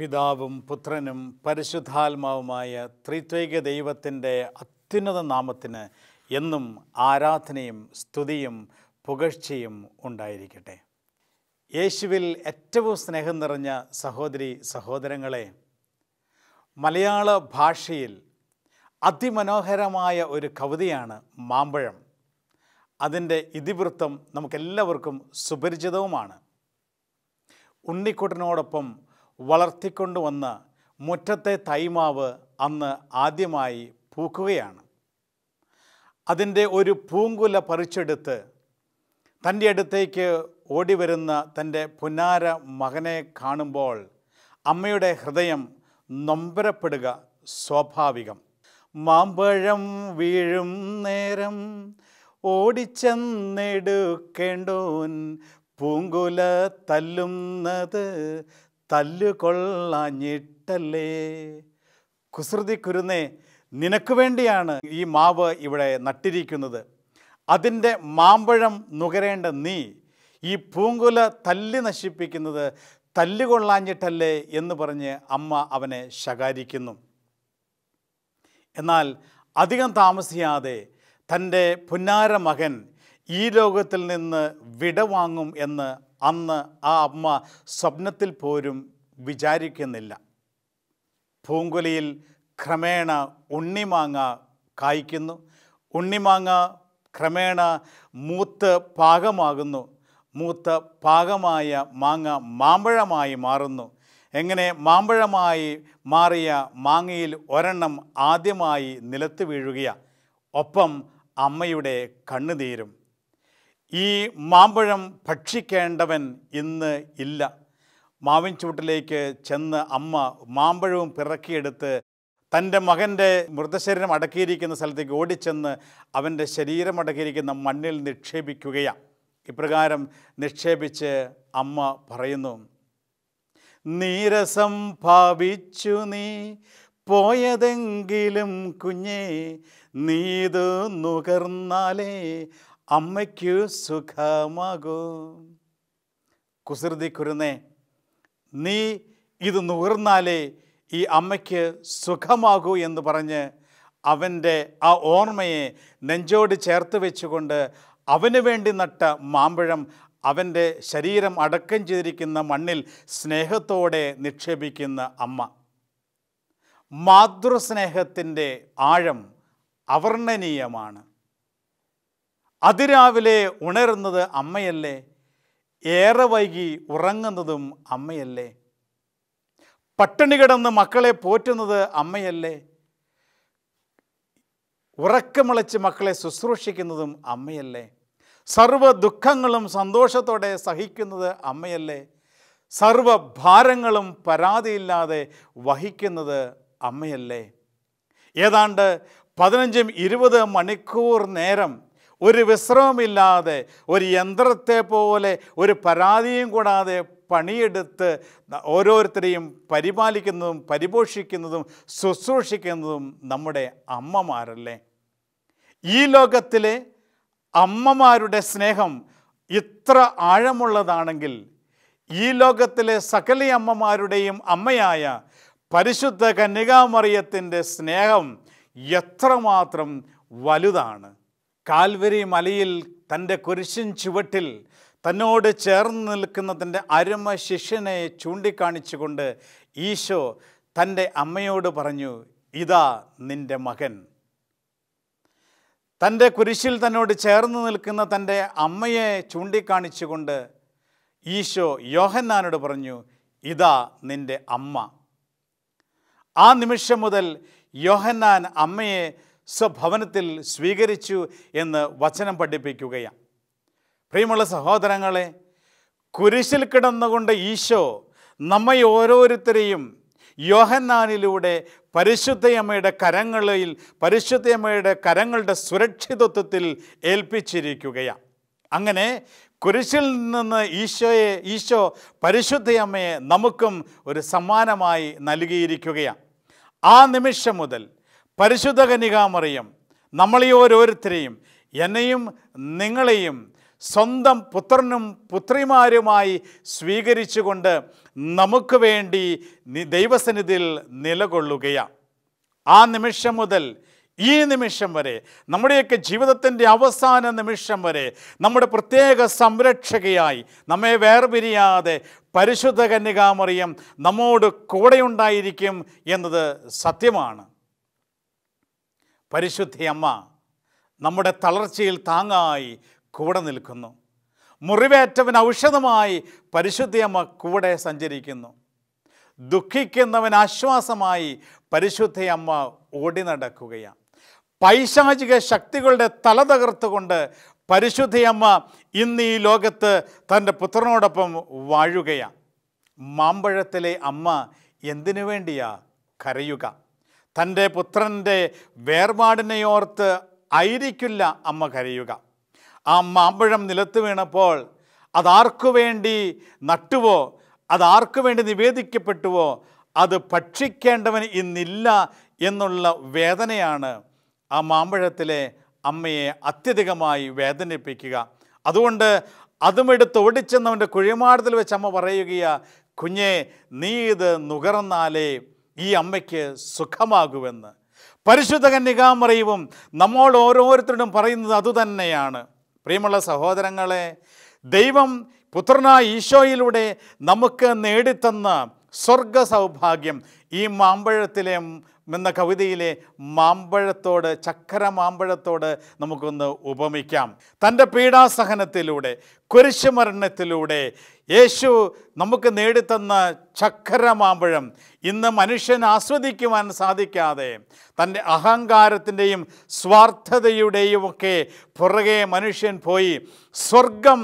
പിതാവും പുത്രനും പരിശുദ്ധാത്മാവുമായ ത്രിത്വൈക ദൈവത്തിൻ്റെ അത്യുന്നത നാമത്തിന് എന്നും ആരാധനയും സ്തുതിയും പുകഴ്ചയും ഉണ്ടായിരിക്കട്ടെ. യേശുവിൽ ഏറ്റവും സ്നേഹം നിറഞ്ഞ സഹോദരി സഹോദരങ്ങളെ, മലയാള ഭാഷയിൽ അതിമനോഹരമായ ഒരു കവിതയാണ് മാമ്പഴം. അതിൻ്റെ ഇതിവൃത്തം നമുക്കെല്ലാവർക്കും സുപരിചിതവുമാണ്. ഉണ്ണിക്കുട്ടനോടൊപ്പം വളർത്തിക്കൊണ്ടുവന്ന മുറ്റത്തെ തൈമാവ് അന്ന് ആദ്യമായി പൂക്കുകയാണ്. അതിൻ്റെ ഒരു പൂങ്കുല പറിച്ചെടുത്ത് തൻ്റെ അടുത്തേക്ക് ഓടിവരുന്ന തൻ്റെ പുന്നാര മകനെ കാണുമ്പോൾ അമ്മയുടെ ഹൃദയം നൊമ്പരപ്പെടുക സ്വാഭാവികം. മാമ്പഴം വീഴും നേരം ഓടിച്ചെന്നെടുക്കേണ്ടോൻ പൂങ്കുല തല്ലുന്നത് തല്ലുകൊള്ളാഞ്ഞിട്ടല്ലേ. കുസൃതി കുരുന്നേ, നിനക്ക് വേണ്ടിയാണ് ഈ മാവ് ഇവിടെ നട്ടിരിക്കുന്നത്. അതിൻ്റെ മാമ്പഴം നുകരേണ്ട നീ ഈ പൂങ്കുല തല്ലി നശിപ്പിക്കുന്നത് തല്ലുകൊള്ളാഞ്ഞിട്ടല്ലേ എന്ന് പറഞ്ഞ് അമ്മ അവനെ ശകാരിക്കുന്നു. എന്നാൽ അധികം താമസിയാതെ തൻ്റെ പുന്നാര മകൻ ഈ ലോകത്തിൽ നിന്ന് വിടവാങ്ങും എന്ന് അന്ന് ആ അമ്മ സ്വപ്നത്തിൽ പോലും വിചാരിക്കുന്നില്ല. പൂങ്കുലയിൽ ക്രമേണ ഉണ്ണിമാങ്ങ കായ്ക്കുന്നു. ഉണ്ണിമാങ്ങ ക്രമേണ മൂത്ത് പാകമാകുന്നു. മൂത്ത് പാകമായ മാങ്ങ മാമ്പഴമായി മാറുന്നു. എങ്ങനെ മാമ്പഴമായി മാറിയ മാങ്ങയിൽ ഒരെണ്ണം ആദ്യമായി നിലത്ത് വീഴുകയാണ്. ഒപ്പം അമ്മയുടെ കണ്ണുനീരും. ഈ മാമ്പഴം ഭക്ഷിക്കേണ്ടവൻ ഇന്ന് ഇല്ല. മാവിൻ ചൂട്ടിലേക്ക് ചെന്ന് അമ്മ മാമ്പഴവും പിറക്കിയെടുത്ത് തൻ്റെ മകൻ്റെ മൃതശരീരം അടക്കിയിരിക്കുന്ന സ്ഥലത്തേക്ക് ഓടിച്ചെന്ന് അവൻ്റെ ശരീരം അടക്കിയിരിക്കുന്ന മണ്ണിൽ നിക്ഷേപിക്കുകയാണ്. ഇപ്രകാരം നിക്ഷേപിച്ച് അമ്മ പറയുന്നു, നീരസം ഭാവിച്ചു നീ പോയതെങ്കിലും കുഞ്ഞേ, നീതു നുകർന്നാലേ അമ്മയ്ക്കു സുഖമാകും. കുസൃതി കുരുന്നേ, നീ ഇത് നുകർന്നാലേ ഈ അമ്മയ്ക്ക് സുഖമാകൂ എന്ന് പറഞ്ഞ് അവൻ്റെ ആ ഓർമ്മയെ നെഞ്ചോട് ചേർത്ത് വെച്ചുകൊണ്ട് അവന് വേണ്ടി നട്ട മാമ്പഴം അവൻ്റെ ശരീരം അടക്കം ചെയ്തിരിക്കുന്ന മണ്ണിൽ സ്നേഹത്തോടെ നിക്ഷേപിക്കുന്ന അമ്മ. മാതൃസ്നേഹത്തിൻ്റെ ആഴം അവർണ്ണനീയമാണ്. അതിരാവിലെ ഉണരുന്നത് അമ്മയല്ലേ? ഏറെ വൈകി ഉറങ്ങുന്നതും അമ്മയല്ലേ? പട്ടിണി കിടന്ന് മക്കളെ പോറ്റുന്നത് അമ്മയല്ലേ? ഉറക്കമിളച്ച് മക്കളെ ശുശ്രൂഷിക്കുന്നതും അമ്മയല്ലേ? സർവ്വ ദുഃഖങ്ങളും സന്തോഷത്തോടെ സഹിക്കുന്നത് അമ്മയല്ലേ? സർവ്വ ഭാരങ്ങളും പരാതിയില്ലാതെ വഹിക്കുന്നത് അമ്മയല്ലേ? ഏതാണ്ട് 15-20 മണിക്കൂർ നേരം ഒരു വിശ്രമമില്ലാതെ ഒരു യന്ത്രത്തെ പോലെ ഒരു പരാതിയും കൂടാതെ പണിയെടുത്ത് ഓരോരുത്തരെയും പരിപാലിക്കുന്നതും പരിപോഷിക്കുന്നതും ശുശ്രൂഷിക്കുന്നതും നമ്മുടെ അമ്മമാരല്ലേ? ഈ ലോകത്തിലെ അമ്മമാരുടെ സ്നേഹം ഇത്ര ആഴമുള്ളതാണെങ്കിൽ ഈ ലോകത്തിലെ സകല അമ്മമാരുടെയും അമ്മയായ പരിശുദ്ധ കന്യകാമറിയത്തിൻ്റെ സ്നേഹം എത്രമാത്രം വലുതാണ്. കാൽവരി മലയിൽ തൻ്റെ കുരിശിൻ ചുവട്ടിൽ തന്നോട് ചേർന്ന് നിൽക്കുന്ന തൻ്റെ അരുമ ശിഷ്യനെ ചൂണ്ടിക്കാണിച്ചുകൊണ്ട് ഈശോ തൻ്റെ അമ്മയോട് പറഞ്ഞു, ഇതാ നിൻ്റെ മകൻ. തൻ്റെ കുരിശിൽ തന്നോട് ചേർന്ന് നിൽക്കുന്ന തൻ്റെ അമ്മയെ ചൂണ്ടിക്കാണിച്ചുകൊണ്ട് ഈശോ യോഹന്നാനോട് പറഞ്ഞു, ഇതാ നിൻ്റെ അമ്മ. ആ നിമിഷം മുതൽ യോഹന്നാൻ അമ്മയെ സ്വഭവനത്തിൽ സ്വീകരിച്ചു എന്ന് വചനം പഠിപ്പിക്കുകയാണ്. പ്രിയമുള്ള സഹോദരങ്ങളെ, കുരിശിൽ കിടന്നുകൊണ്ട് ഈശോ നമ്മെ ഓരോരുത്തരെയും യോഹന്നാനിലൂടെ പരിശുദ്ധയമ്മയുടെ കരങ്ങളുടെ സുരക്ഷിതത്വത്തിൽ ഏൽപ്പിച്ചിരിക്കുകയാണ്. അങ്ങനെ കുരിശിൽ നിന്ന് ഈശോ പരിശുദ്ധയമ്മയെ നമുക്കും ഒരു സമ്മാനമായി നൽകിയിരിക്കുകയാണ്. ആ നിമിഷം മുതൽ പരിശുദ്ധ കന്യകാമറിയം നമ്മളെ ഓരോരുത്തരെയും എന്നെയും നിങ്ങളെയും സ്വന്തം പുത്രനും പുത്രിമാരുമായി സ്വീകരിച്ചുകൊണ്ട് നമുക്ക് വേണ്ടി ദൈവസന്നിധിയിൽ നിലകൊള്ളുകയാണ്. ആ നിമിഷം മുതൽ ഈ നിമിഷം വരെ, നമ്മുടെയൊക്കെ ജീവിതത്തിൻ്റെ അവസാന നിമിഷം വരെ നമ്മുടെ പ്രത്യേക സംരക്ഷകയായി നമ്മെ വേർപിരിയാതെ പരിശുദ്ധ കന്യകാമറിയം നമ്മോട് കൂടെയുണ്ടായിരിക്കും എന്നത് സത്യമാണ്. പരിശുദ്ധ അമ്മ നമ്മുടെ തളർച്ചയിൽ താങ്ങായി കൂടെ നിൽക്കുന്നു. മുറിവേറ്റവൻ ഔഷധമായി പരിശുദ്ധ അമ്മ കൂടെ സഞ്ചരിക്കുന്നു. ദുഃഖിക്കുന്നവൻ ആശ്വാസമായി പരിശുദ്ധ അമ്മ ഓടി നടക്കുകയാണ്. പൈശാചിക ശക്തികളുടെ തല തകർത്തുകൊണ്ട് പരിശുദ്ധ അമ്മ ഇന്ന് ഈ ലോകത്ത് തൻ്റെ പുത്രനോടൊപ്പം വാഴുകയാണ്. മാമ്പഴത്തിലെ അമ്മ എന്തിനു വേണ്ടിയാ കരയുക? തൻ്റെ പുത്രൻ്റെ വേർപാടിനെയോർത്ത് ആയിരിക്കില്ല അമ്മ കരയുക. ആ മാമ്പഴം നിലത്ത് വീണപ്പോൾ അതാർക്കു വേണ്ടി നട്ടുവോ, അതാർക്കു വേണ്ടി നിവേദിക്കപ്പെട്ടുവോ, അത് ഭക്ഷിക്കേണ്ടവൻ ഇന്നില്ല എന്നുള്ള വേദനയാണ് ആ മാമ്പഴത്തിലെ അമ്മയെ അത്യധികമായി വേദനിപ്പിക്കുക. അതുകൊണ്ട് അതുമെടുത്ത് ഓടിച്ചെന്നവൻ്റെ കുഴിമാടത്തിൽ വെച്ച് അമ്മ പറയുകയാ, കുഞ്ഞെ നീ ഇത് നുകർന്നാലേ ഈ അമ്മയ്ക്ക് സുഖമാകുമെന്ന്. പരിശുദ്ധ കന്യകാമറിയവും നമ്മൾ ഓരോരുത്തരോടും പറയുന്നത് അതുതന്നെയാണ്. പ്രിയമുള്ള സഹോദരങ്ങളെ, ദൈവം പുത്രനായ ഈശോയിലൂടെ നമുക്ക് നേടിത്തന്ന സ്വർഗ സൗഭാഗ്യം ഈ മാമ്പഴത്തിലെ എന്ന കവിതയിലെ മാമ്പഴത്തോട്, ചക്കര മാമ്പഴത്തോട് നമുക്കൊന്ന് ഉപമിക്കാം. തൻ്റെ പീഡാസഹനത്തിലൂടെ, കുരിശുമരണത്തിലൂടെ യേശു നമുക്ക് നേടിത്തന്ന ചക്കര മാമ്പഴം ഇന്ന് മനുഷ്യൻ ആസ്വദിക്കുവാൻ സാധിക്കാതെ തൻ്റെ അഹങ്കാരത്തിൻ്റെയും സ്വാർത്ഥതയുടെയും ഒക്കെ പുറകെ മനുഷ്യൻ പോയി സ്വർഗം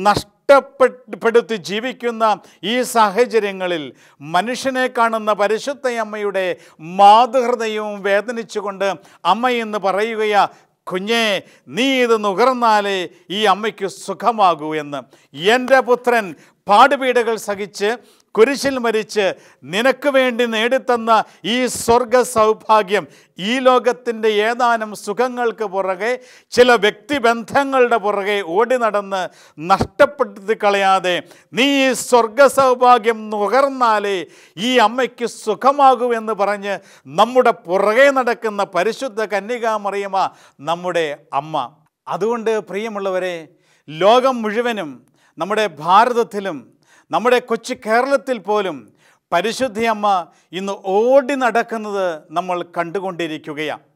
നഷ്ടപ്പെടുത്തി ജീവിക്കുന്ന ഈ സാഹചര്യങ്ങളിൽ മനുഷ്യനെ കാണുന്ന പരിശുദ്ധ അമ്മയുടെ മാതൃഹൃദയവും വേദനിച്ചുകൊണ്ട് അമ്മ എന്ന് പറയുകയാ, കുഞ്ഞേ നീ ഇത് നുകർന്നാലേ ഈ അമ്മയ്ക്ക് സുഖമാകൂ എന്ന്. എൻ്റെ പുത്രൻ പാടുപീഡകൾ സഹിച്ച് കുരിശിൽ മരിച്ച് നിനക്ക് വേണ്ടി നേടിത്തന്ന ഈ സ്വർഗ സൗഭാഗ്യം ഈ ലോകത്തിൻ്റെ ഏതാനും സുഖങ്ങൾക്ക് പുറകെ, ചില വ്യക്തിബന്ധങ്ങളുടെ പുറകെ ഓടി നടന്ന് നഷ്ടപ്പെടുത്തി കളയാതെ നീ ഈ സ്വർഗ സൗഭാഗ്യം നുകർന്നാലേ ഈ അമ്മയ്ക്ക് സുഖമാകൂ എന്ന് പറഞ്ഞ് നമ്മുടെ പുറകെ നടക്കുന്ന പരിശുദ്ധ കന്യകാമറിയമ നമ്മുടെ അമ്മ. അതുകൊണ്ട് പ്രിയമുള്ളവരെ, ലോകം മുഴുവനും, നമ്മുടെ ഭാരതത്തിലും നമ്മുടെ കൊച്ചു കേരളത്തിൽ പോലും പരിശുദ്ധ അമ്മ ഇന്ന് ഓടി നടക്കുന്നത് നമ്മൾ കണ്ടുകൊണ്ടിരിക്കുകയാണ്.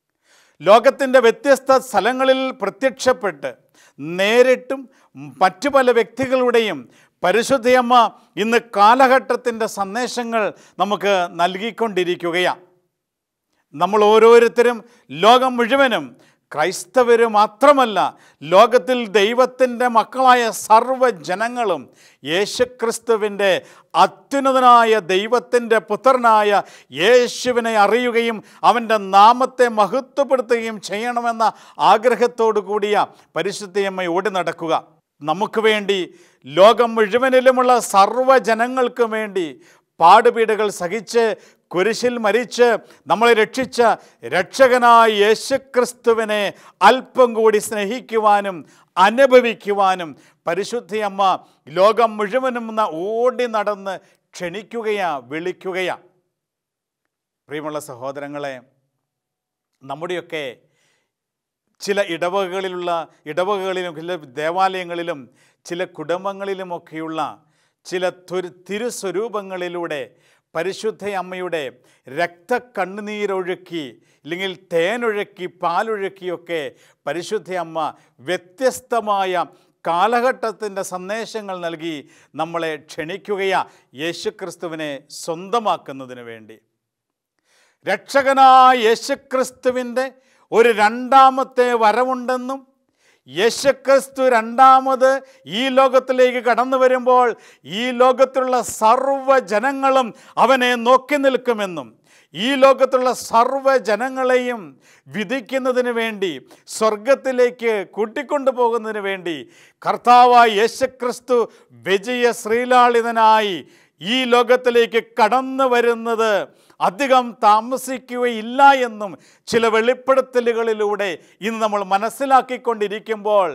ലോകത്തിൻ്റെ വ്യത്യസ്ത സ്ഥലങ്ങളിൽ പ്രത്യക്ഷപ്പെട്ട് നേരിട്ടും മറ്റു പല വ്യക്തികളുടെയും പരിശുദ്ധ അമ്മ ഇന്ന് കാലഘട്ടത്തിൻ്റെ സന്ദേശങ്ങൾ നമുക്ക് നൽകിക്കൊണ്ടിരിക്കുകയാണ്. നമ്മൾ ഓരോരുത്തരും, ലോകം മുഴുവനും, ക്രൈസ്തവർ മാത്രമല്ല, ലോകത്തിൽ ദൈവത്തിൻ്റെ മക്കളായ സർവ്വജനങ്ങളും യേശുക്രിസ്തുവിൻ്റെ അത്യുന്നതനായ ദൈവത്തിൻ്റെ പുത്രനായ യേശുവിനെ അറിയുകയും അവൻ്റെ നാമത്തെ മഹത്വപ്പെടുത്തുകയും ചെയ്യണമെന്ന ആഗ്രഹത്തോടു കൂടിയ പരിശുദ്ധയമ്മ ഓടി നടക്കുക. നമുക്ക് വേണ്ടി, ലോകം മുഴുവനിലുമുള്ള സർവ്വജനങ്ങൾക്കും വേണ്ടി പാടുപീഡകൾ സഹിച്ച് കുരിശിൽ മരിച്ച് നമ്മളെ രക്ഷിച്ച രക്ഷകനായ യേശുക്രിസ്തുവിനെ അല്പം കൂടി സ്നേഹിക്കുവാനും അനുഭവിക്കുവാനും പരിശുദ്ധ അമ്മ ലോകം മുഴുവനും ഓടി നടന്ന് ക്ഷണിക്കുകയാ, വിളിക്കുകയാ. പ്രിയമുള്ള സഹോദരങ്ങളെ, നമ്മുടെയൊക്കെ ചില ഇടവകകളിലും ചില ദേവാലയങ്ങളിലും ചില കുടുംബങ്ങളിലുമൊക്കെയുള്ള ചില തിരുസ്വരൂപങ്ങളിലൂടെ പരിശുദ്ധ അമ്മയുടെ രക്തക്കണ്ണുനീരൊഴുക്കി, അല്ലെങ്കിൽ തേനൊഴുക്കി, പാലൊഴുക്കിയൊക്കെ പരിശുദ്ധ അമ്മ വ്യത്യസ്തമായ കാലഘട്ടത്തിൻ്റെ സന്ദേശങ്ങൾ നൽകി നമ്മളെ ക്ഷണിക്കുകയാ യേശുക്രിസ്തുവിനെ സ്വന്തമാക്കുന്നതിന് വേണ്ടി. രക്ഷകനായ യേശുക്രിസ്തുവിൻ്റെ ഒരു രണ്ടാമത്തെ വരവുണ്ടെന്നും യേശുക്രിസ്തു രണ്ടാമത് ഈ ലോകത്തിലേക്ക് കടന്നു വരുമ്പോൾ ഈ ലോകത്തിലുള്ള സർവ്വജനങ്ങളും അവനെ നോക്കി നിൽക്കുമെന്നും ഈ ലോകത്തുള്ള സർവ്വജനങ്ങളെയും വിധിക്കുന്നതിന് വേണ്ടി, സ്വർഗത്തിലേക്ക് കൂട്ടിക്കൊണ്ടു പോകുന്നതിന് വേണ്ടി കർത്താവായ യേശുക്രിസ്തു വിജയ ശ്രീലാളിതനായി ഈ ലോകത്തിലേക്ക് കടന്നു വരുന്നത് അധികം താമസിക്കുകയില്ല എന്നും ചില വെളിപ്പെടുത്തലുകളിലൂടെ ഇന്ന് നമ്മൾ മനസ്സിലാക്കിക്കൊണ്ടിരിക്കുമ്പോൾ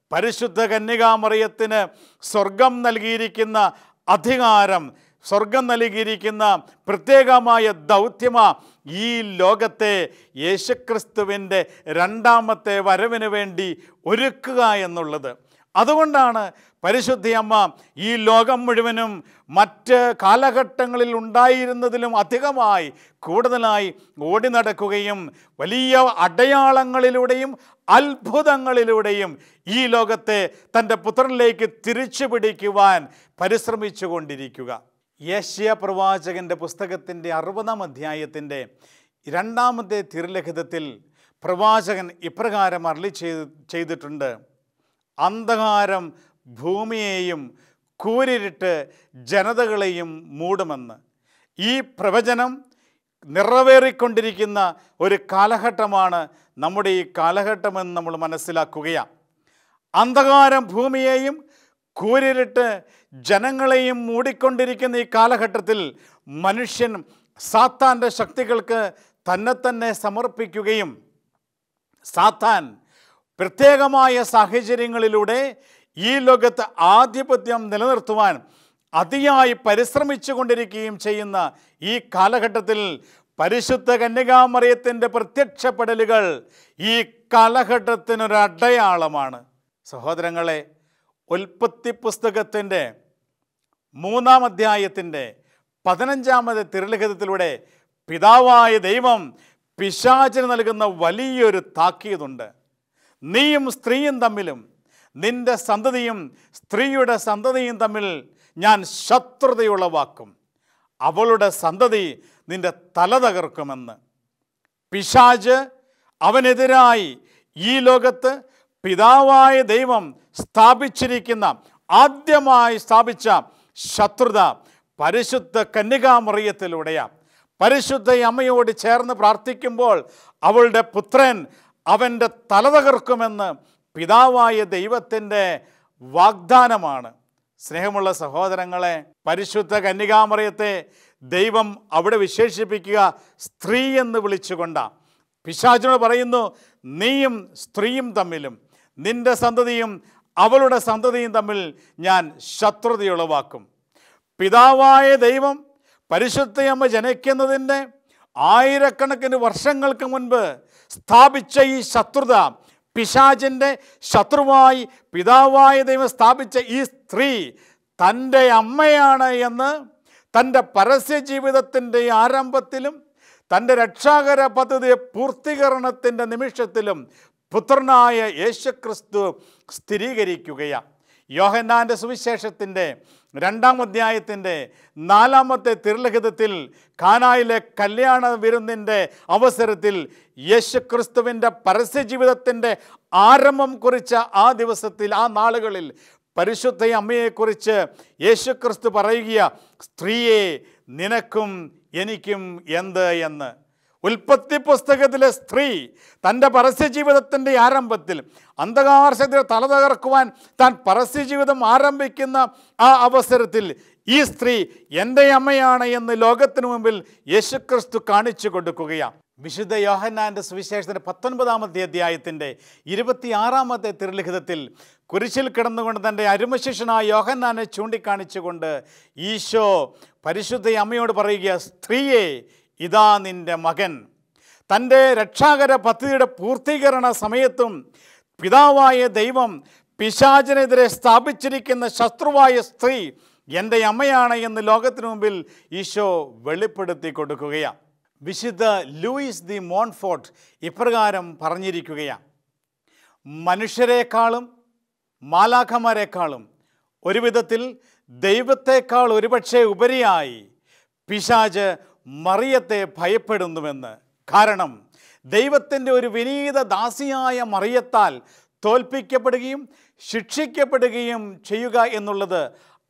പരിശുദ്ധ കന്യകാമറിയത്തിന് സ്വർഗം നൽകിയിരിക്കുന്ന അധികാരം, സ്വർഗം നൽകിയിരിക്കുന്ന പ്രത്യേകമായ ദൗത്യമാ ഈ ലോകത്തെ യേശുക്രിസ്തുവിൻ്റെ രണ്ടാമത്തെ വരവിന് വേണ്ടി ഒരുക്കുക എന്നുള്ളത്. അതുകൊണ്ടാണ് പരിശുദ്ധയമ്മ ഈ ലോകം മുഴുവനും മറ്റ് കാലഘട്ടങ്ങളിൽ ഉണ്ടായിരുന്നതിലും അധികമായി കൂടുതലായി ഓടി നടക്കുകയും വലിയ അടയാളങ്ങളിലൂടെയും അത്ഭുതങ്ങളിലൂടെയും ഈ ലോകത്തെ തൻ്റെ പുത്രനിലേക്ക് തിരിച്ചു പിടിക്കുവാൻ പരിശ്രമിച്ചു കൊണ്ടിരിക്കുക. യെശയ്യാ പ്രവാചകൻ്റെ പുസ്തകത്തിൻ്റെ 60-ാം അധ്യായത്തിൻ്റെ 2-ാമത്തെ തിരുലിഖിതത്തിൽ പ്രവാചകൻ ഇപ്രകാരം അരുളി ചെയ്തിട്ടുണ്ട്: അന്ധകാരം ഭൂമിയെയും കൂരിരുട്ട് ജനതകളെയും മൂടുമെന്ന്. ഈ പ്രവചനം നിറവേറിക്കൊണ്ടിരിക്കുന്ന ഒരു കാലഘട്ടമാണ് നമ്മുടെ ഈ കാലഘട്ടമെന്ന് നമ്മൾ മനസ്സിലാക്കുകയാണ്. അന്ധകാരം ഭൂമിയെയും കൂരിരുട്ട് ജനങ്ങളെയും മൂടിക്കൊണ്ടിരിക്കുന്ന ഈ കാലഘട്ടത്തിൽ മനുഷ്യൻ സാത്താൻ്റെ ശക്തികൾക്ക് തന്നെ സമർപ്പിക്കുകയും സാത്താൻ പ്രത്യേകമായ സാഹചര്യങ്ങളിലൂടെ ഈ ലോകത്ത് ആധിപത്യം നിലനിർത്തുവാൻ അതിയായി പരിശ്രമിച്ചു കൊണ്ടിരിക്കുകയും ചെയ്യുന്ന ഈ കാലഘട്ടത്തിൽ പരിശുദ്ധ കന്യകാമറിയത്തിൻ്റെ പ്രത്യക്ഷപ്പെടലുകൾ ഈ കാലഘട്ടത്തിനൊരടയാളമാണ്. സഹോദരങ്ങളെ, ഉൽപ്പത്തി പുസ്തകത്തിൻ്റെ 3-ാം അധ്യായത്തിൻ്റെ 15-ാമത്തെ തിരുലിഖിതത്തിലൂടെ പിതാവായ ദൈവം പിശാചിന് നൽകുന്ന വലിയൊരു താക്കീതുണ്ട്. നീയും സ്ത്രീയും തമ്മിലും നിന്റെ സന്തതിയും സ്ത്രീയുടെ സന്തതിയും തമ്മിൽ ഞാൻ ശത്രുതയുളവാക്കും, അവളുടെ സന്തതി നിന്റെ തല തകർക്കുമെന്ന്. പിശാച് അവനെതിരായി ഈ ലോകത്ത് പിതാവായ ദൈവം ആദ്യമായി സ്ഥാപിച്ച ശത്രുത പരിശുദ്ധ കന്യകാമറിയത്തിലൂടെയാണ്. പരിശുദ്ധ അമ്മയോട് ചേർന്ന് പ്രാർത്ഥിക്കുമ്പോൾ അവളുടെ പുത്രൻ അവൻ്റെ തല തകർക്കുമെന്ന് പിതാവായ ദൈവത്തിൻ്റെ വാഗ്ദാനമാണ്. സ്നേഹമുള്ള സഹോദരങ്ങളെ, പരിശുദ്ധ കന്യകാമറിയത്തെ ദൈവം അവിടെ വിശേഷിപ്പിക്കുക സ്ത്രീ എന്ന് വിളിച്ചുകൊണ്ടാണ്. പിശാചിനോട് പറയുന്നു, നീയും സ്ത്രീയും തമ്മിലും നിന്റെ സന്തതിയും അവളുടെ സന്തതിയും തമ്മിൽ ഞാൻ ശത്രുതയുളവാക്കും. പിതാവായ ദൈവം പരിശുദ്ധയമ്മ ജനിക്കുന്നതിൻ്റെ ആയിരക്കണക്കിന് വർഷങ്ങൾക്ക് മുൻപ് സ്ഥാപിച്ച ഈ ശത്രുത, പിശാചിൻ്റെ ശത്രുവായി പിതാവായ ദൈവം സ്ഥാപിച്ച ഈ സ്ത്രീ തൻ്റെ അമ്മയാണ് എന്ന് തൻ്റെ പരസ്യ ജീവിതത്തിൻ്റെ ആരംഭത്തിലും തൻ്റെ രക്ഷാകര പദ്ധതി പൂർത്തീകരണത്തിൻ്റെ നിമിഷത്തിലും പുത്രനായ യേശുക്രിസ്തു സ്ഥിരീകരിക്കുകയാണ്. യോഹന്നാൻ്റെ സുവിശേഷത്തിൻ്റെ 2-ാം അധ്യായത്തിൻ്റെ 4-ാമത്തെ തിരുലിഖിതത്തിൽ കാനായിലെ കല്യാണ വിരുന്നിൻ്റെ അവസരത്തിൽ യേശുക്രിസ്തുവിൻ്റെ പരസ്യ ജീവിതത്തിൻ്റെ ആരംഭം കുറിച്ച ആ ദിവസത്തിൽ, ആ നാളുകളിൽ പരിശുദ്ധ അമ്മയെക്കുറിച്ച് യേശുക്രിസ്തു പറയുക, സ്ത്രീയെ നിനക്കും എനിക്കും എന്ത് എന്ന്. ഉൽപ്പത്തി പുസ്തകത്തിലെ സ്ത്രീ തൻ്റെ പരസ്യ ജീവിതത്തിൻ്റെ ആരംഭത്തിൽ അന്ധകാരശക്തിയെ തല തകർക്കുവാൻ താൻ പരസ്യ ജീവിതം ആരംഭിക്കുന്ന ആ അവസരത്തിൽ ഈ സ്ത്രീ എൻ്റെ അമ്മയാണ് എന്ന് ലോകത്തിനു മുമ്പിൽ യേശുക്രിസ്തു കാണിച്ചു കൊടുക്കുകയാണ്. വിശുദ്ധ യോഹന്നാൻ്റെ സുവിശേഷത്തിൻ്റെ 19-ാമത്തെ അധ്യായത്തിൻ്റെ 26-ാമത്തെ തിരുലിഖിതത്തിൽ കുരിശിൽ കിടന്നുകൊണ്ട് തൻ്റെ അരുമശിഷ്യനായ യോഹന്നാനെ ചൂണ്ടിക്കാണിച്ചുകൊണ്ട് ഈശോ പരിശുദ്ധ അമ്മയോട് പറയുക, സ്ത്രീയെ ഇതാ നിൻ്റെ മകൻ. തൻ്റെ രക്ഷാകര പദ്ധതിയുടെ പൂർത്തീകരണ സമയത്തും പിതാവായ ദൈവം പിശാചിനെതിരെ സ്ഥാപിച്ചിരിക്കുന്ന ശത്രുവായ സ്ത്രീ എൻ്റെ അമ്മയാണ് എന്ന് ലോകത്തിനു മുമ്പിൽ ഈശോ വെളിപ്പെടുത്തി കൊടുക്കുകയാണ്. വിശുദ്ധ ലൂയിസ് ദി മോൺഫോർട്ട് ഇപ്രകാരം പറഞ്ഞിരിക്കുകയാണ്: മനുഷ്യരെക്കാളും മാലാഖമാരെക്കാളും ഒരു വിധത്തിൽ ദൈവത്തെക്കാൾ ഒരുപക്ഷെ ഉപരിയായി പിശാച് മറിയത്തെ ഭയപ്പെടുന്നുവെന്ന്. കാരണം ദൈവത്തിൻ്റെ ഒരു വിനീത ദാസിയായ മറിയത്താൽ തോൽപ്പിക്കപ്പെടുകയും ശിക്ഷിക്കപ്പെടുകയും ചെയ്യുക എന്നുള്ളത്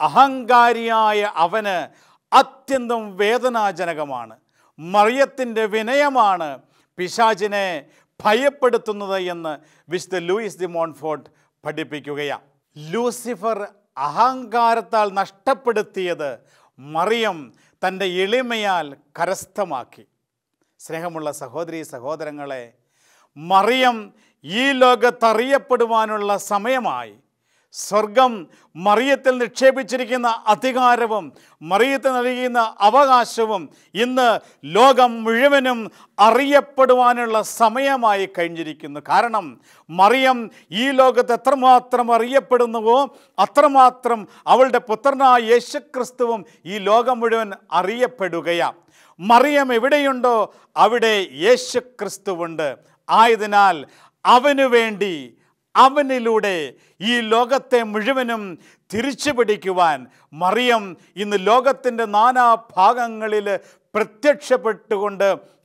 അഹങ്കാരിയായ അവന് അത്യന്തം വേദനാജനകമാണ്. മറിയത്തിൻ്റെ വിനയമാണ് പിശാചിനെ ഭയപ്പെടുത്തുന്നത് എന്ന് വിശുദ്ധ ലൂയിസ് ദി മോൺഫോർട്ട് പഠിപ്പിക്കുകയാണ്. ലൂസിഫർ അഹങ്കാരത്താൽ നഷ്ടപ്പെടുത്തിയത് മറിയം തൻ്റെ എളിമയാൽ കരസ്ഥമാക്കി. സ്നേഹമുള്ള സഹോദരീ സഹോദരങ്ങളെ, മറിയം ഈ ലോകത്തറിയപ്പെടുവാനുള്ള സമയമായി. സ്വർഗം മറിയത്തിൽ നിക്ഷേപിച്ചിരിക്കുന്ന അധികാരവും മറിയത്തിന് നൽകിയിരുന്ന അവകാശവും ഇന്ന് ലോകം മുഴുവനും അറിയപ്പെടുവാനുള്ള സമയമായി കഴിഞ്ഞിരിക്കുന്നു. കാരണം മറിയം ഈ ലോകത്ത് എത്രമാത്രം അറിയപ്പെടുന്നുവോ അത്രമാത്രം അവളുടെ പുത്രനായ യേശുക്രിസ്തുവും ഈ ലോകം മുഴുവൻ അറിയപ്പെടുകയാണ്. മറിയം എവിടെയുണ്ടോ അവിടെ യേശുക്രിസ്തുവുണ്ട്. ആയതിനാൽ അവനു വേണ്ടി അവനിലൂടെ ഈ ലോകത്തെ മുഴുവനും തിരിച്ചു പിടിക്കുവാൻ മറിയം ഇന്ന് ലോകത്തിൻ്റെ നാനാഭാഗങ്ങളിൽ പ്രത്യക്ഷപ്പെട്ടുകൊണ്ട്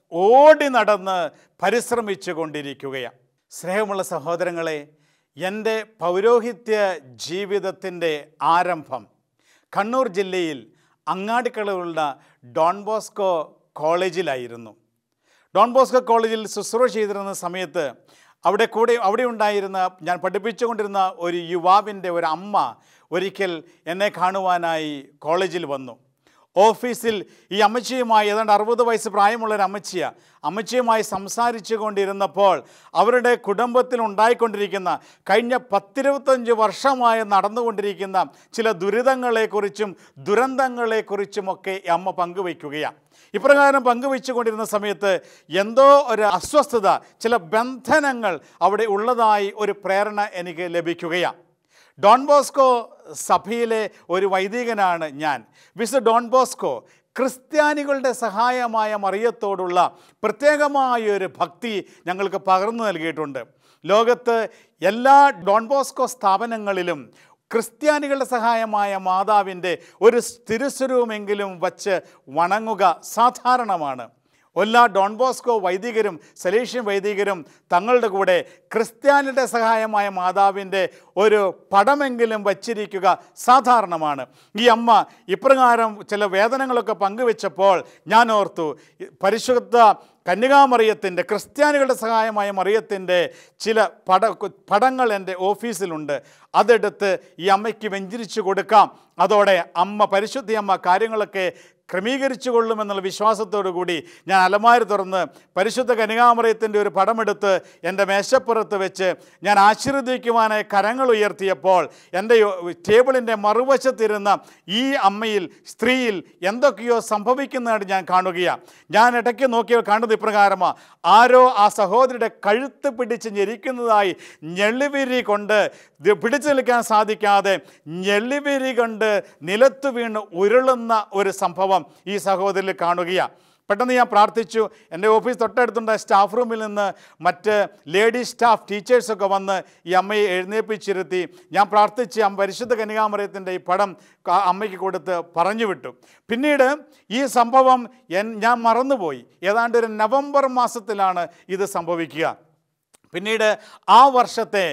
ഓടി നടന്ന് പരിശ്രമിച്ചു കൊണ്ടിരിക്കുകയാണ്. സ്നേഹമുള്ള സഹോദരങ്ങളെ, എൻ്റെ പൗരോഹിത്യ ജീവിതത്തിൻ്റെ ആരംഭം കണ്ണൂർ ജില്ലയിൽ അങ്ങാടിക്കടവുള്ള ഡോൺ ബോസ്കോ കോളേജിലായിരുന്നു. ഡോൺ ബോസ്കോ കോളേജിൽ ശുശ്രൂഷ ചെയ്തിരുന്ന സമയത്ത് അവിടെ ഉണ്ടായിരുന്ന ഞാൻ പഠിപ്പിച്ചുകൊണ്ടിരുന്ന ഒരു യുവാവിൻ്റെ ഒരു അമ്മ ഒരിക്കൽ എന്നെ കാണുവാനായി കോളേജിൽ വന്നു. ഓഫീസിൽ ഈ അമ്മച്ചിയുമായി ഏതാണ്ട് 60 വയസ്സ് പ്രായമുള്ളൊരു അമ്മച്ചിയുമായി സംസാരിച്ചു കൊണ്ടിരുന്നപ്പോൾ അവരുടെ കുടുംബത്തിൽ ഉണ്ടായിക്കൊണ്ടിരിക്കുന്ന കഴിഞ്ഞ 10-25 വർഷമായി നടന്നുകൊണ്ടിരിക്കുന്ന ചില ദുരിതങ്ങളെക്കുറിച്ചും ദുരന്തങ്ങളെക്കുറിച്ചുമൊക്കെ അമ്മ പങ്കുവയ്ക്കുകയാണ്. ഇപ്രകാരം പങ്കുവെച്ചു കൊണ്ടിരുന്ന സമയത്ത് എന്തോ ഒരു അസ്വസ്ഥത, ചില ബന്ധനങ്ങൾ അവിടെ ഉള്ളതായി ഒരു പ്രേരണ എനിക്ക് ലഭിക്കുകയാണ്. ഡോൺ ബോസ്കോ സഭയിലെ ഒരു വൈദികനാണ് ഞാൻ. വിശുദ്ധ ഡോൺ ബോസ്കോ ക്രിസ്ത്യാനികളുടെ സഹായമായ മറിയത്തോടുള്ള പ്രത്യേകമായൊരു ഭക്തി ഞങ്ങൾക്ക് പകർന്നു നൽകിയിട്ടുണ്ട്. ലോകത്ത് എല്ലാ ഡോൺ ബോസ്കോ സ്ഥാപനങ്ങളിലും ക്രിസ്ത്യാനികളുടെ സഹായമായ മാതാവിൻ്റെ ഒരു തിരുസ്വരൂപമെങ്കിലും വച്ച് വണങ്ങുക സാധാരണമാണ്. എല്ലാ ഡോൺ ബോസ്കോ വൈദികരും സലേഷ്യൻ വൈദികരും തങ്ങളുടെ കൂടെ ക്രിസ്ത്യാനിയുടെ സഹായമായ മാതാവിൻ്റെ ഒരു പടമെങ്കിലും വച്ചിരിക്കുക സാധാരണമാണ്. ഈ അമ്മ ഇപ്രകാരം ചില വേദനകളൊക്കെ പങ്കുവെച്ചപ്പോൾ ഞാൻ ഓർത്തു, പരിശുദ്ധ കന്യകാമറിയത്തിൻ്റെ ക്രിസ്ത്യാനികളുടെ സഹായമായ മറിയത്തിൻ്റെ ചില പടങ്ങൾ എൻ്റെ ഓഫീസിലുണ്ട്. അതെടുത്ത് ഈ അമ്മയ്ക്ക് വെഞ്ചരിച്ചു കൊടുക്കാം. അതോടെ പരിശുദ്ധ അമ്മ കാര്യങ്ങളൊക്കെ ക്രമീകരിച്ചു കൊള്ളുമെന്നുള്ള വിശ്വാസത്തോടു കൂടി ഞാൻ അലമാരി തുറന്ന് പരിശുദ്ധ കന്യകാമറിയത്തിൻ്റെ ഒരു പടമെടുത്ത് എൻ്റെ മേശപ്പുറത്ത് വെച്ച് ഞാൻ ആശീർവദിക്കുവാനായി കരങ്ങൾ ഉയർത്തിയപ്പോൾ എൻ്റെ ടേബിളിൻ്റെ മറുവശത്തിരുന്ന ഈ സ്ത്രീയിൽ എന്തൊക്കെയോ സംഭവിക്കുന്നതായിട്ട് ഞാൻ കാണുകയാണ്. ഞാൻ ഇടയ്ക്ക് നോക്കിയാൽ കാണുന്നത് ഇപ്രകാരമാണ്. ആരോ ആ സഹോദരിയുടെ കഴുത്ത് പിടിച്ച് ഞെരിക്കുന്നതായി ഞെള്ളിവിരി കൊണ്ട് പിടിച്ചു നിൽക്കാൻ സാധിക്കാതെ ഞെള്ളിവിരി കൊണ്ട് നിലത്ത് വീണ് ഉരുളുന്ന ഒരു സംഭവം ഈ സഹോദരിൽ കാണുകയാണ്. പെട്ടെന്ന് ഞാൻ പ്രാർത്ഥിച്ചു. എൻ്റെ ഓഫീസ് തൊട്ടടുത്തുണ്ട സ്റ്റാഫ് റൂമിൽ നിന്ന് മറ്റ് ലേഡി സ്റ്റാഫ് ടീച്ചേഴ്സൊക്കെ വന്ന് ഈ അമ്മയെ എഴുന്നേൽപ്പിച്ചിരുത്തി ഞാൻ പ്രാർത്ഥിച്ച് പരിശുദ്ധ കന്യകാമറിയത്തിൻ്റെ ഈ പടം അമ്മയ്ക്ക് കൊടുത്ത് പറഞ്ഞു വിട്ടു. പിന്നീട് ഈ സംഭവം ഞാൻ മറന്നുപോയി. ഏതാണ്ട് ഒരു നവംബർ മാസത്തിലാണ് ഇത് സംഭവിക്കുക. പിന്നീട് ആ വർഷത്തെ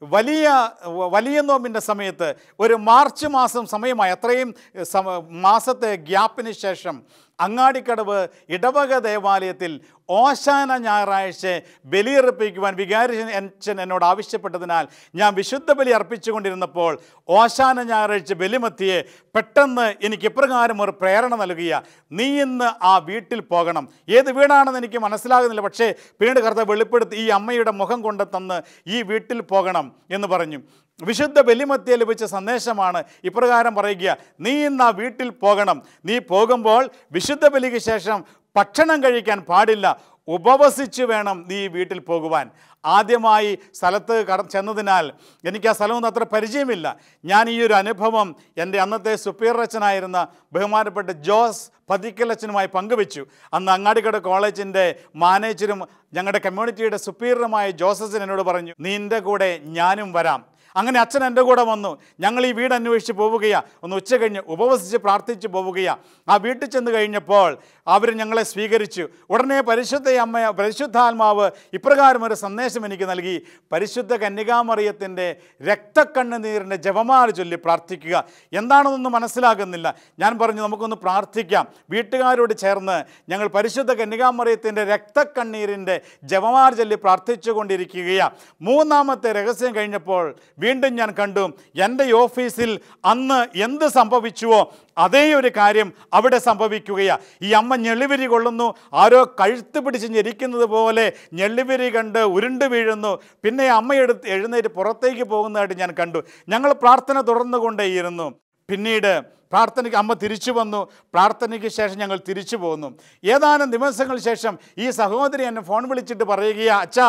വലിയ നോമ്പിൻ്റെ സമയത്ത് ഒരു മാർച്ച് മാസം സമയമായി, അത്രയും മാസത്തെ ഗ്യാപ്പിന് ശേഷം അങ്ങാടിക്കടവ് ഇടവക ദേവാലയത്തിൽ ഓശാന ഞായറാഴ്ച ബലിയർപ്പിക്കുവാൻ വികാരി അച്ഛൻ എന്നോട് ആവശ്യപ്പെട്ടതിനാൽ ഞാൻ വിശുദ്ധ ബലി അർപ്പിച്ചുകൊണ്ടിരുന്നപ്പോൾ ഓശാന ഞായറാഴ്ച ബലിമത്തിയെ പെട്ടെന്ന് എനിക്ക് ഇപ്രകാരം ഒരു പ്രേരണ നൽകുക, നീ ഇന്ന് ആ വീട്ടിൽ പോകണം. ഏത് വീടാണെന്ന് എനിക്ക് മനസ്സിലാകുന്നില്ല, പക്ഷേ പിന്നീട് കർത്താവ് വെളിപ്പെടുത്തി ഈ അമ്മയുടെ മുഖം കൊണ്ട് തന്ന് ഈ വീട്ടിൽ പോകണം എന്ന് പറഞ്ഞു. വിശുദ്ധ ബലിമത്തിയെ ലഭിച്ച സന്ദേശമാണ് ഇപ്രകാരം പറയുക, നീ ഇന്ന് ആ വീട്ടിൽ പോകണം. നീ പോകുമ്പോൾ വിശുദ്ധ ബലിക്ക് ശേഷം ഭക്ഷണം കഴിക്കാൻ പാടില്ല, ഉപവസിച്ച് വേണം നീ വീട്ടിൽ പോകുവാൻ. ആദ്യമായി സ്ഥലത്ത് ചെന്നതിനാൽ എനിക്ക് ആ സ്ഥലമൊന്നും അത്ര പരിചയമില്ല. ഞാൻ ഈ ഒരു അനുഭവം എൻ്റെ അന്നത്തെ സുപ്പീരിയർ അച്ഛനായിരുന്ന ബഹുമാനപ്പെട്ട ജോസ് പതിക്കലച്ഛനുമായി പങ്കുവെച്ചു. അന്ന് അങ്ങാടിക്കട കോളേജിൻ്റെ മാനേജരും ഞങ്ങളുടെ കമ്മ്യൂണിറ്റിയുടെ സുപ്പീരിയറുമായ ജോസഫിൻ എന്നോട് പറഞ്ഞു, നിൻ്റെ കൂടെ ഞാനും വരാം. അങ്ങനെ അച്ഛൻ എൻ്റെ കൂടെ വന്നു. ഞങ്ങൾ ഈ വീട് അന്വേഷിച്ച് പോവുകയാണ്. ഒന്ന് ഉച്ച കഴിഞ്ഞ് ഉപവസിച്ച് പ്രാർത്ഥിച്ച് പോവുകയാണ്. ആ വീട്ടിൽ ചെന്ന് കഴിഞ്ഞപ്പോൾ അവർ ഞങ്ങളെ സ്വീകരിച്ചു. ഉടനെ പരിശുദ്ധാത്മാവ് ഇപ്രകാരം ഒരു സന്ദേശം എനിക്ക് നൽകി, പരിശുദ്ധ കന്യകാമറിയത്തിൻ്റെ രക്തക്കണ്ണുനീരിൻ്റെ ജപമാല ചൊല്ലി പ്രാർത്ഥിക്കുക. എന്താണെന്നൊന്നും മനസ്സിലാകുന്നില്ല. ഞാൻ പറഞ്ഞു, നമുക്കൊന്ന് പ്രാർത്ഥിക്കാം. വീട്ടുകാരോട് ചേർന്ന് ഞങ്ങൾ പരിശുദ്ധ കന്യകാമറിയത്തിൻ്റെ രക്തക്കണ്ണീരിൻ്റെ ജപമാല ചൊല്ലി പ്രാർത്ഥിച്ചു കൊണ്ടിരിക്കുകയാണ്. മൂന്നാമത്തെ രഹസ്യം കഴിഞ്ഞപ്പോൾ വീണ്ടും ഞാൻ കണ്ടു. എൻ്റെ ഓഫീസിൽ അന്ന് എന്ത് സംഭവിച്ചുവോ അതേ ഒരു കാര്യം അവിടെ സംഭവിക്കുകയാണ്. ഈ അമ്മ ഞെളിവിരി കൊള്ളുന്നു, ആരോ കഴുത്ത് പിടിച്ച് ഞെരിക്കുന്നത് പോലെ ഞെളിവിരി കണ്ട് ഉരുണ്ട് വീഴുന്നു. പിന്നെ അമ്മയെടുത്ത് എഴുന്നേറ്റ് പുറത്തേക്ക് പോകുന്നതായിട്ട് ഞാൻ കണ്ടു. ഞങ്ങൾ പ്രാർത്ഥന തുടർന്നുകൊണ്ടേയിരുന്നു. പിന്നീട് പ്രാർത്ഥനയ്ക്ക് അമ്മ തിരിച്ചു വന്നു. പ്രാർത്ഥനയ്ക്ക് ശേഷം ഞങ്ങൾ തിരിച്ചു പോന്നു. ഏതാനും ദിവസങ്ങൾ ശേഷം ഈ സഹോദരി എന്നെ ഫോൺ വിളിച്ചിട്ട് പറയുകയാണ്, അച്ഛാ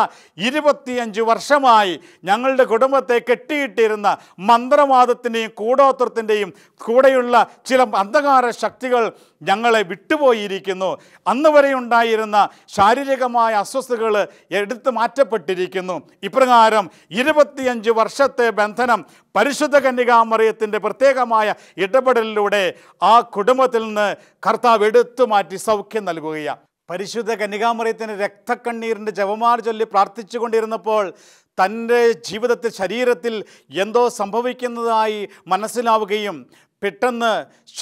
25 വർഷമായി ഞങ്ങളുടെ കുടുംബത്തെ കെട്ടിയിട്ടിരുന്ന മന്ത്രവാദത്തിൻ്റെയും കൂടോത്രത്തിൻ്റെയും കൂടെയുള്ള ചില അന്ധകാര ശക്തികൾ ഞങ്ങളെ വിട്ടുപോയിരിക്കുന്നു. അന്ന് വരെ ഉണ്ടായിരുന്ന ശാരീരികമായ അസ്വസ്ഥതകൾ എടുത്തു മാറ്റപ്പെട്ടിരിക്കുന്നു. ഇപ്രകാരം 25 വർഷത്തെ ബന്ധനം പരിശുദ്ധ കന്യകാമറിയത്തിൻ്റെ പ്രത്യേകമായ ഇടപെടലിലൂടെ ആ കുടുംബത്തിൽ നിന്ന് കർത്താവ് എടുത്തു മാറ്റി സൗഖ്യം നൽകുകയാണ്. പരിശുദ്ധ കന്യകാമറിയത്തിന് രക്തക്കണ്ണീരിൻ്റെ ജപമാല ചൊല്ലി പ്രാർത്ഥിച്ചു കൊണ്ടിരുന്നപ്പോൾ തൻ്റെ ജീവിതത്തിൽ ശരീരത്തിൽ എന്തോ സംഭവിക്കുന്നതായി മനസ്സിലാവുകയും പെട്ടെന്ന്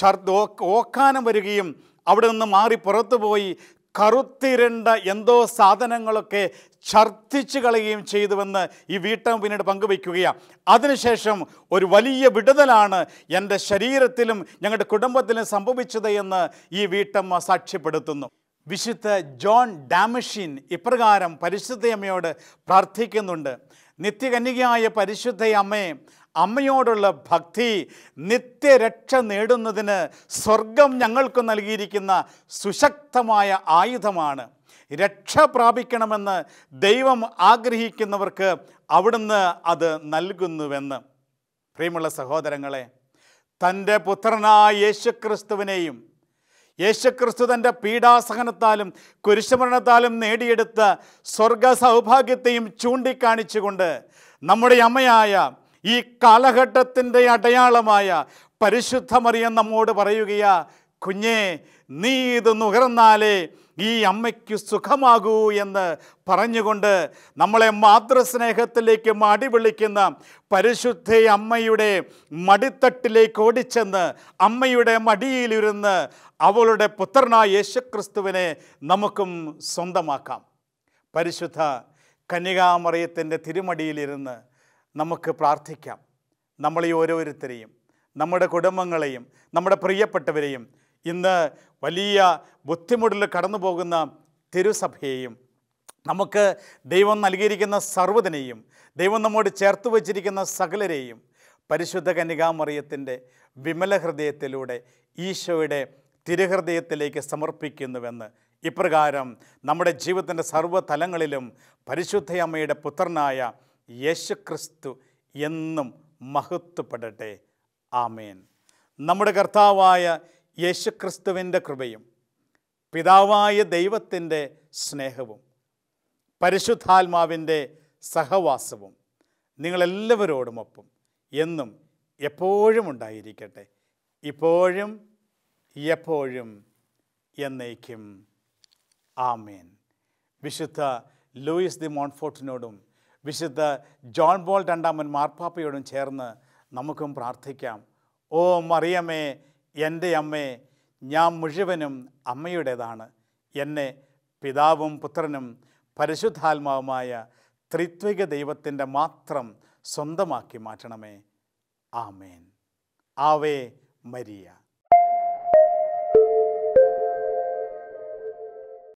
ഓക്കാനം വരികയും അവിടെ നിന്ന് മാറി പുറത്തു പോയി കറുത്തിരണ്ട എന്തോ സാധനങ്ങളൊക്കെ ഛർദ്ദിച്ചു കളയുകയും ചെയ്തുവെന്ന് ഈ വീട്ടമ്മ പിന്നീട് പങ്കുവയ്ക്കുകയാണ്. അതിനുശേഷം ഒരു വലിയ വിടുതലാണ് എൻ്റെ ശരീരത്തിലും ഞങ്ങളുടെ കുടുംബത്തിലും സംഭവിച്ചത് എന്ന് ഈ വീട്ടമ്മ സാക്ഷ്യപ്പെടുത്തുന്നു. വിശുദ്ധ ജോൺ ഡാമഷ്യൻ ഇപ്രകാരം പരിശുദ്ധയമ്മയോട് പ്രാർത്ഥിക്കുന്നുണ്ട്. നിത്യകന്യകയായ പരിശുദ്ധയമ്മേ, അമ്മയോടുള്ള ഭക്തി നിത്യരക്ഷ നേടുന്നതിന് സ്വർഗം ഞങ്ങൾക്ക് നൽകിയിരിക്കുന്ന സുശക്തമായ ആയുധമാണ്. രക്ഷ പ്രാപിക്കണമെന്ന് ദൈവം ആഗ്രഹിക്കുന്നവർക്ക് അവിടുന്ന് അത് നൽകുന്നുവെന്ന്. പ്രിയമുള്ള സഹോദരങ്ങളെ, തൻ്റെ പുത്രനായ യേശുക്രിസ്തുവിനെയും യേശുക്രിസ്തു തൻ്റെ പീഡാസഹനത്താലും കുരിശുമരണത്താലും നേടിയെടുത്ത സ്വർഗ സൗഭാഗ്യത്തെയും ചൂണ്ടിക്കാണിച്ചുകൊണ്ട് നമ്മുടെ അമ്മയായ ഈ കാലഘട്ടത്തിൻ്റെ അടയാളമായ പരിശുദ്ധ മറിയം നമ്മോട് പറയുകയാ, കുഞ്ഞേ, നീ ഇത് നുകർന്നാലേ ഈ അമ്മയ്ക്ക് സുഖമാകൂ എന്ന് പറഞ്ഞുകൊണ്ട് നമ്മളെ മാതൃസ്നേഹത്തിലേക്ക് മടി വിളിക്കുന്ന പരിശുദ്ധ അമ്മയുടെ മടിത്തട്ടിലേക്ക് ഓടിച്ചെന്ന് അമ്മയുടെ മടിയിലിരുന്ന് അവളുടെ പുത്രനായ യേശുക്രിസ്തുവിനെ നമുക്കും സ്വന്തമാക്കാം. പരിശുദ്ധ കന്യകാമറിയത്തിൻ്റെ തിരുമടിയിലിരുന്ന് നമുക്ക് പ്രാർത്ഥിക്കാം. നമ്മളീ ഓരോരുത്തരെയും, നമ്മുടെ കുടുംബങ്ങളെയും, നമ്മുടെ പ്രിയപ്പെട്ടവരെയും, ഇന്ന് വലിയ ബുദ്ധിമുട്ടിൽ കടന്നു പോകുന്ന തിരുസഭയെയും, നമുക്ക് ദൈവം നൽകിയിരിക്കുന്ന സർവ്വതിനെയും, ദൈവം നമ്മോട് ചേർത്ത് വച്ചിരിക്കുന്ന സകലരെയും പരിശുദ്ധ കന്യകാമറിയത്തിൻ്റെ വിമല ഹൃദയത്തിലൂടെ ഈശോയുടെ തിരുഹൃദയത്തിലേക്ക് സമർപ്പിക്കുന്നുവെന്ന് ഇപ്രകാരം നമ്മുടെ ജീവിതത്തിൻ്റെ സർവ്വതലങ്ങളിലും പരിശുദ്ധയമ്മയുടെ പുത്രനായ യേശുക്രിസ്തു എന്നും മഹത്വപ്പെടട്ടെ. ആമേൻ. നമ്മുടെ കർത്താവായ യേശുക്രിസ്തുവിൻ്റെ കൃപയും പിതാവായ ദൈവത്തിൻ്റെ സ്നേഹവും പരിശുദ്ധാത്മാവിൻ്റെ സഹവാസവും നിങ്ങളെല്ലാവരോടുമൊപ്പം എന്നും എപ്പോഴും ഉണ്ടായിരിക്കട്ടെ, ഇപ്പോഴും എപ്പോഴും എന്നേക്കും. ആമേൻ. വിശുദ്ധ ലൂയിസ് ദി മോൺഫോർട്ടിനോടും വിശുദ്ധ ജോൺ പോൾ രണ്ടാമൻ മാർപ്പാപ്പയോടും ചേർന്ന് നമുക്കും പ്രാർത്ഥിക്കാം. ഓ മറിയമേ, എൻ്റെ അമ്മേ, ഞാൻ മുഴുവനും അമ്മയുടേതാണ്. എന്നെ പിതാവും പുത്രനും പരിശുദ്ധാത്മാവുമായ ത്രിത്വിക ദൈവത്തിൻ്റെ മാത്രം സ്വന്തമാക്കി മാറ്റണമേ. ആമേൻ. ആവേ മരിയ.